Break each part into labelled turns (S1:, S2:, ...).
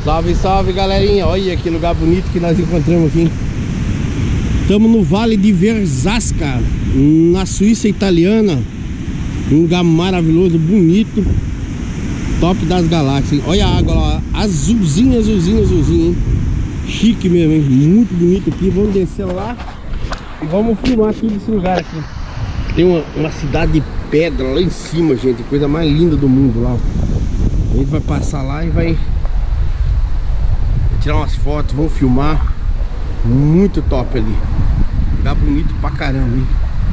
S1: Salve, salve, galerinha. Olha que lugar bonito que nós encontramos aqui. Estamos no Vale de Verzasca, na Suíça italiana. Um lugar maravilhoso, bonito, top das galáxias. Olha a água lá, azulzinha, azulzinha, azulzinha, hein? Chique mesmo, hein? Muito bonito aqui. Vamos descer lá e vamos filmar tudo esse lugar aqui. Tem uma cidade de pedra lá em cima, gente. Coisa mais linda do mundo lá. A gente vai passar lá e vai tirar umas fotos, vamos filmar. Muito top ali. Lugar bonito pra caramba, hein?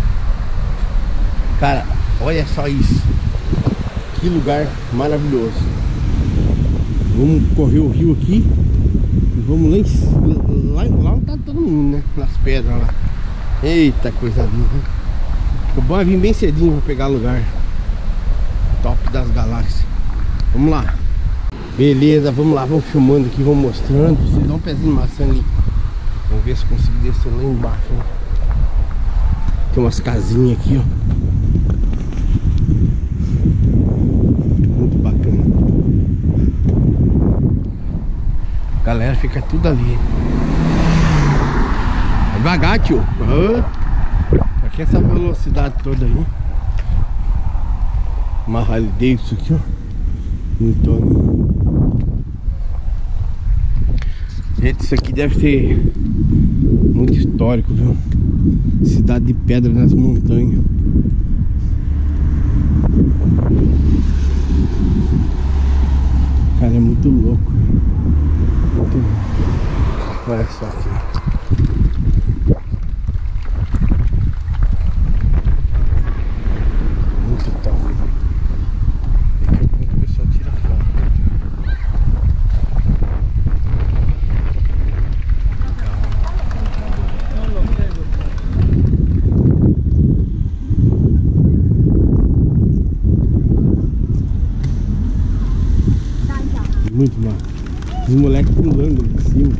S1: Cara, olha só isso. Que lugar maravilhoso. Vamos correr o rio aqui e vamos lá em cima. Lá onde tá todo mundo, né? Nas pedras lá. Eita, coisa linda. O bom é vir bem cedinho pra pegar lugar. Top das galáxias. Vamos lá. Beleza, vamos lá, vamos filmando aqui, vamos mostrando. Vocês dão um pezinho de maçã ali. Vamos ver se consigo descer lá embaixo, né? Tem umas casinhas aqui, ó. Muito bacana. Galera, fica tudo ali. Vai devagar, tio. Aqui essa velocidade toda aí. Uma Harley Davidson aqui, ó. Então, gente, isso aqui deve ser muito histórico, viu? Cidade de pedra nas montanhas. Cara, é muito louco. Muito louco. Olha só aqui. Muito top. O pessoal tira foto. Muito mal. Os moleques pulando ali de cima.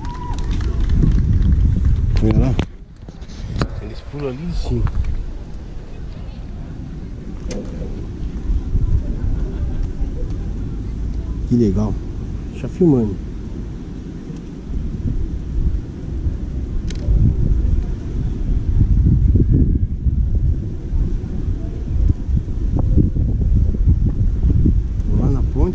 S1: Olha lá. Eles pulam ali de cima. Que legal. Deixa filmando. Lá na ponte.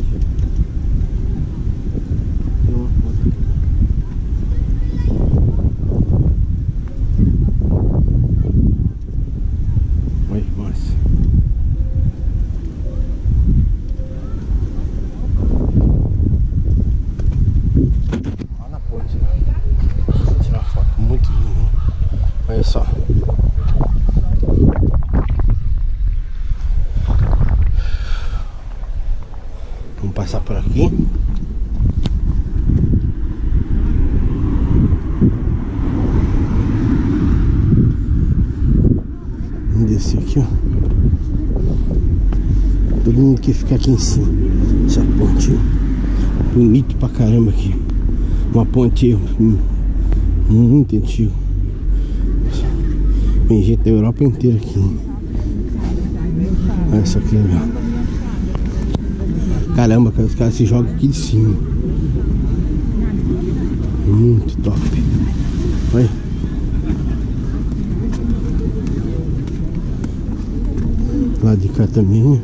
S1: Olha só. Vamos passar por aqui. Vamos descer aqui, ó. Todo mundo quer ficar aqui em cima. Essa ponte bonito pra caramba aqui. Uma ponte muito antiga. Tem gente da Europa inteira aqui. Olha só que legal. Caramba, cara, os caras se jogam aqui de cima. Muito top. Olha. Lá de cá também.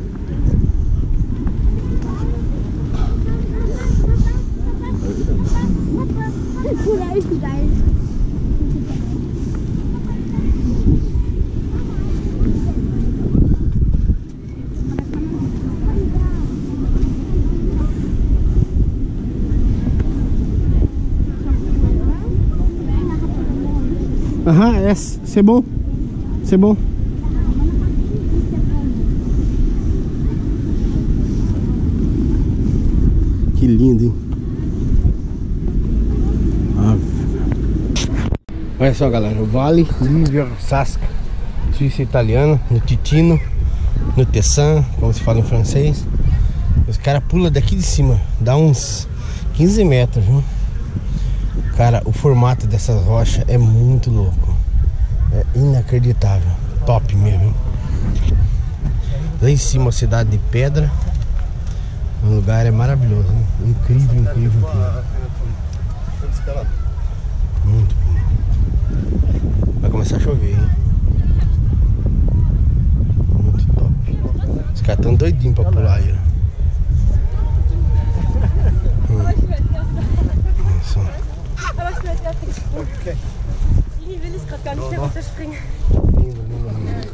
S1: Aham, c'est bon. C'est bon. Que lindo, hein? Olha só, galera, o Vale de Verzasca, Suíça italiana, no Ticino, no Tessin, como se fala em francês. Os caras pulam daqui de cima, dá uns 15 metros, viu? Cara, o formato dessas rochas é muito louco. É inacreditável. Top mesmo, hein? Lá em cima a cidade de pedra. O lugar é maravilhoso, né? Incrível, incrível, incrível. Muito bonito. Vai começar a chover, hein? Muito top. Os caras estão doidinhos pra pular aí, ó.
S2: Ich will es gerade gar nicht mehr runterspringen.
S1: Lindo, lindo,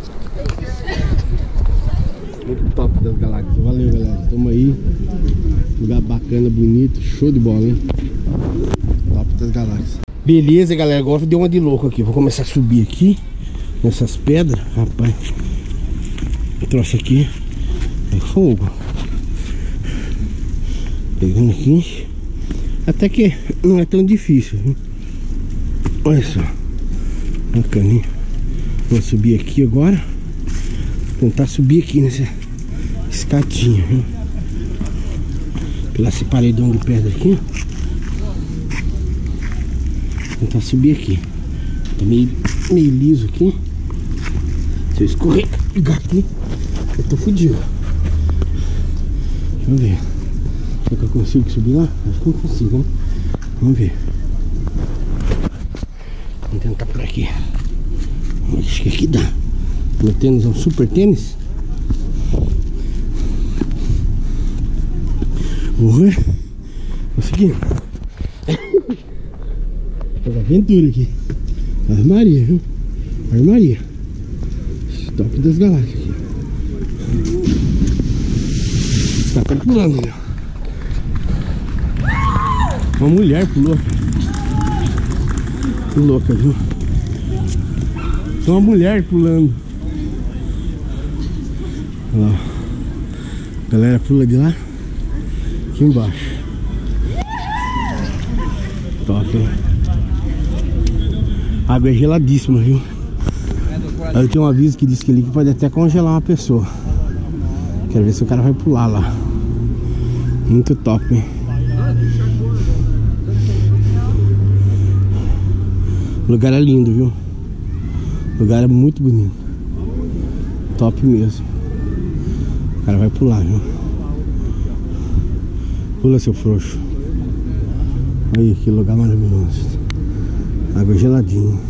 S1: lindo. Muito top das galáxias. Valeu, galera. Tamo aí. Lugar bacana, bonito. Show de bola, hein? Top das galáxias. Beleza, galera. Agora deu uma de louco aqui. Vou começar a subir aqui nessas pedras. Rapaz, o troço aqui é fogo. Pegando aqui. Até que não é tão difícil, viu? Olha só. Bacaninha. Vou subir aqui agora. Vou tentar subir aqui nessa escadinha, viu? Pela esse paredão de pedra aqui. Vou tentar subir aqui. Tá meio liso aqui. Se eu escorregar aqui, eu tô fudido. Deixa eu ver. Será que eu consigo subir lá? Acho que não consigo, né? Vamos ver. Vamos tentar por aqui. Acho que aqui dá. Meu tênis é um super tênis. Oi. Consegui. Faz aventura aqui. Armaria, viu? Armaria. Top das galáxias aqui. Está pulando ali, ó. Uma mulher pulou. Que louca, viu? Tem uma mulher pulando. Olha lá. A galera pula de lá. Aqui embaixo. Top, hein? A água é geladíssima, viu? Aí tem um aviso que diz que ali pode até congelar uma pessoa. Quero ver se o cara vai pular lá. Muito top, hein? O lugar é lindo, viu? O lugar é muito bonito. Top mesmo. O cara vai pular, viu? Pula, seu frouxo. Olha que lugar maravilhoso. Água geladinha.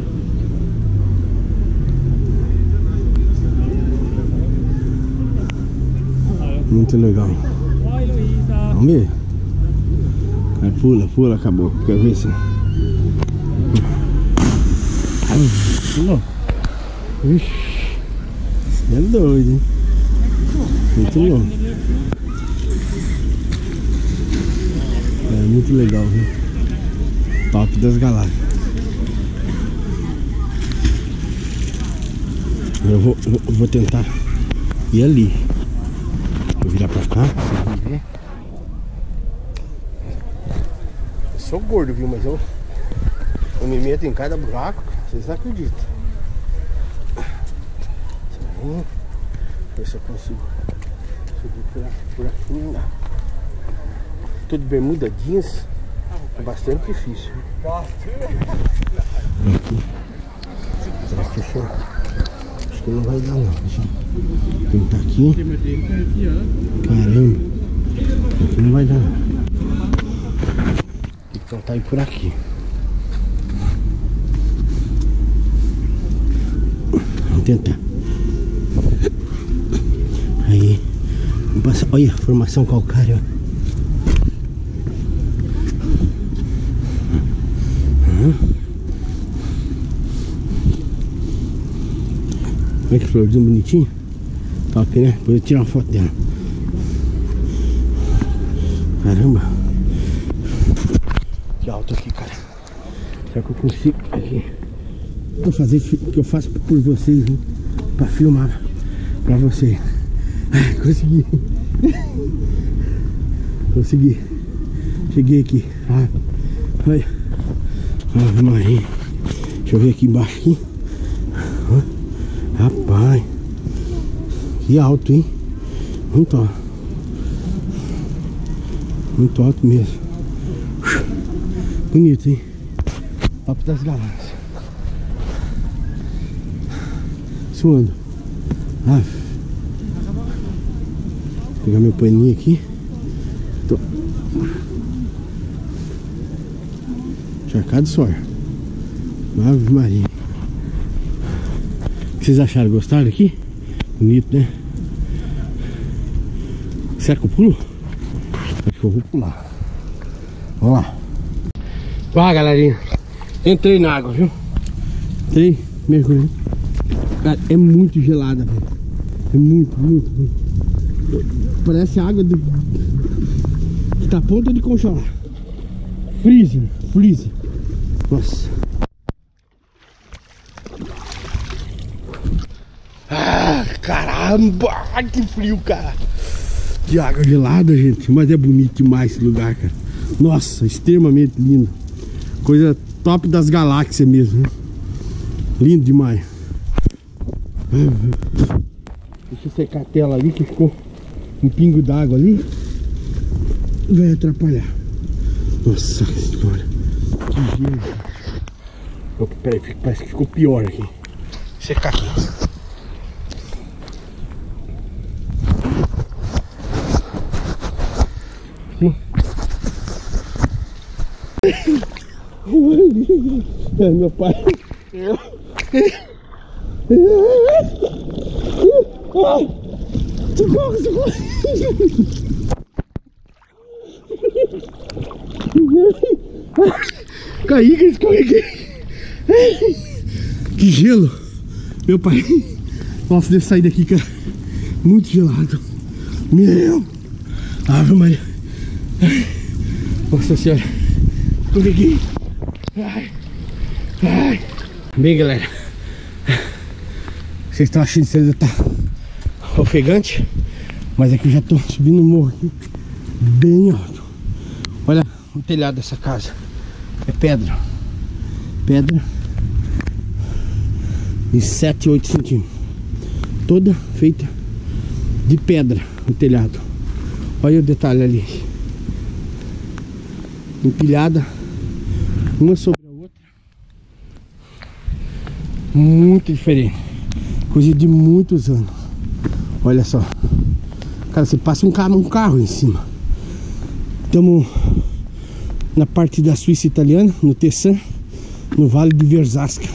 S1: Muito legal. Vamos ver. Aí pula, pula, acabou. Quer ver se... Pulou. Ixi, é doido, hein? Muito louco. É muito legal, viu? Top das galáxias. Eu vou tentar ir ali. Vou virar pra cá. Eu sou gordo, viu? Mas eu me meto em cada buraco. Vocês não acreditam. Ver se eu consigo subir por aqui. Não dá. Tô de bermuda jeans. É bastante difícil. Aqui. Acho que não vai dar não. Deixa eu tentar aqui. Caramba. Aqui não vai dar não. Tem que tentar ir por aqui. Vamos tentar. Aí. Vamos passar. Olha a formação calcária. Olha que florzinho bonitinho. Top, né? Depois eu tirar uma foto dela. Caramba. Que alto aqui, cara. Será que eu consigo aqui? Vou fazer o que eu faço por vocês, hein? Pra filmar pra vocês. Ai, consegui. Consegui. Cheguei aqui. Olha. Ave Maria. Deixa eu ver aqui embaixo aqui. Rapaz, que alto, hein? Muito alto. Muito alto mesmo. Bonito, hein? Top das galáxias. Suando. Vou pegar meu paninho aqui. Tô... Charcado de sol. Ave Maria. O que vocês acharam? Gostaram aqui? Bonito, né? Será que eu pulo? Acho que eu vou pular. Vamos lá. Vai, galerinha. Entrei na água, viu? Entrei, mergulhei. Cara, é muito gelada, velho. É muito, muito, muito. Parece água que tá a ponto de congelar. Freezing, freezing. Nossa. Ah, caramba! Que frio, cara. Que água gelada, gente. Mas é bonito demais esse lugar, cara. Nossa, extremamente lindo. Coisa top das galáxias mesmo, né? Lindo demais. Deixa eu secar a tela ali, que ficou um pingo d'água ali. Vai atrapalhar. Nossa senhora. Que gelo. Opa, peraí, parece que ficou pior aqui. Secar aqui. É meu pai. Socorro, socorro. Caí, que escorreguei. Que gelo. Meu pai. Nossa, deve sair daqui, cara. Muito gelado. Meu. Ave Maria. Nossa senhora. Escorreguei. Ai. Ai. Bem, galera, vocês estão achando que você tá ofegante, mas aqui eu já tô subindo o morro aqui bem alto. Olha o telhado dessa casa. É pedra. Pedra de 7, 8 centímetros. Toda feita de pedra o telhado. Olha o detalhe ali. Empilhada uma sobre a outra. Muito diferente. Coisa de muitos anos. Olha só. Cara, você passa um carro em cima. Estamos na parte da Suíça italiana, no Tessin, no Vale de Verzasca.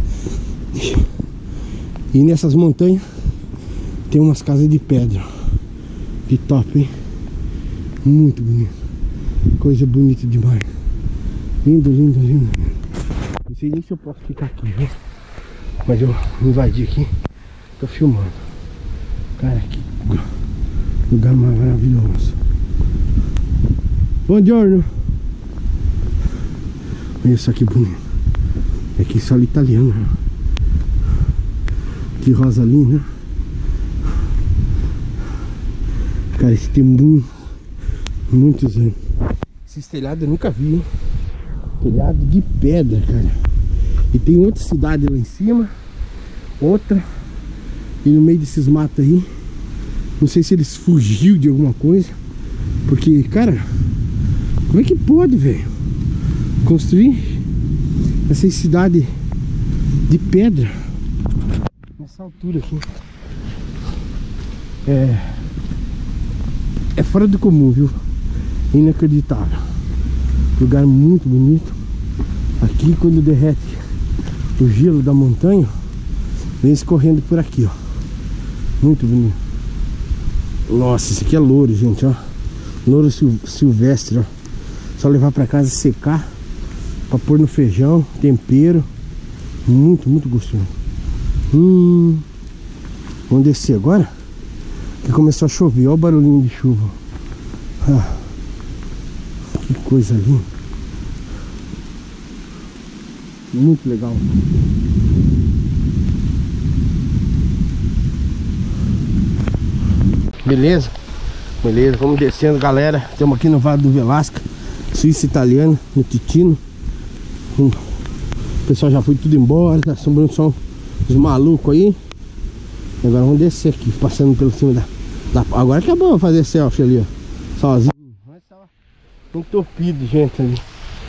S1: E nessas montanhas tem umas casas de pedra. Que top, hein? Muito bonito. Coisa bonita demais. Lindo, lindo, lindo. Não sei nem se eu posso ficar aqui, viu? Mas eu invadi aqui. Tô filmando. Cara, que lugar maravilhoso. Bom giorno. Olha só que bonito. Aqui só italiano. Que rosa linda. Cara, esse tem muitos anos. Esse telhado eu nunca vi, hein? Telhado de pedra, cara. E tem outra cidade lá em cima. Outra. E no meio desses matos aí, não sei se eles fugiu de alguma coisa. Porque, cara, como é que pode, velho, construir essa cidade de pedra nessa altura aqui? É fora do comum, viu? Inacreditável. Lugar muito bonito. Aqui, quando derrete o gelo da montanha, vem escorrendo por aqui, ó. Muito bonito. Nossa, isso aqui é louro, gente, ó. Louro silvestre, ó. Só levar pra casa, secar, pra pôr no feijão, tempero. Muito, muito gostoso. Vamos descer agora, que começou a chover. Olha o barulhinho de chuva. Ah, que coisa linda. Muito legal. Beleza? Beleza, vamos descendo, galera. Estamos aqui no Vale do Velasca, Suíça italiana, no Ticino. O pessoal já foi tudo embora, tá sobrando só os malucos aí. E agora vamos descer aqui, passando pelo cima da... Agora que é bom fazer selfie ali, ó, sozinho. Mas tava entupido, gente, ali.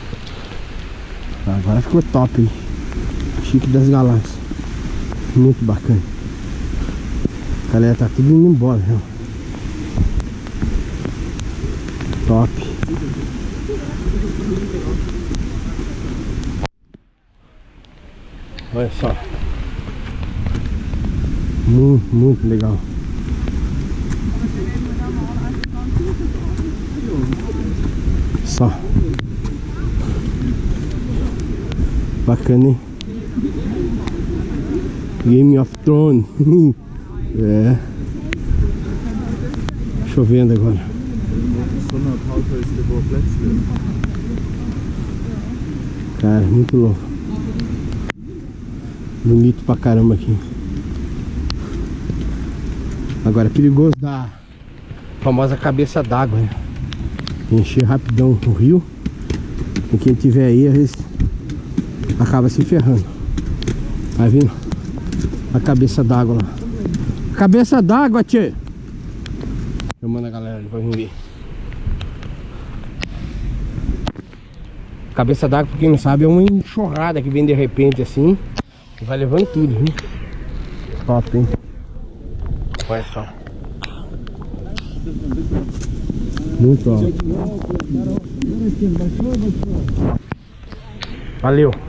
S1: Agora ficou top, hein? Chique das galáxias. Muito bacana. A galera tá tudo indo embora, já. Top. Olha só. Muito legal. Só. Bacana, hein? Game of Thrones. É. Chovendo agora. Cara, muito louco. Bonito pra caramba aqui. Agora é perigoso da famosa cabeça d'água, né? Encher rapidão o rio. E quem tiver aí, às vezes acaba se ferrando. Vai vendo? A cabeça d'água lá. Cabeça d'água, tchê! Chamando a galera ali pra vir ver. Cabeça d'água, pra quem não sabe, é uma enxurrada que vem de repente assim e vai levando tudo, hein? Top, hein? Olha só. Muito top. Valeu!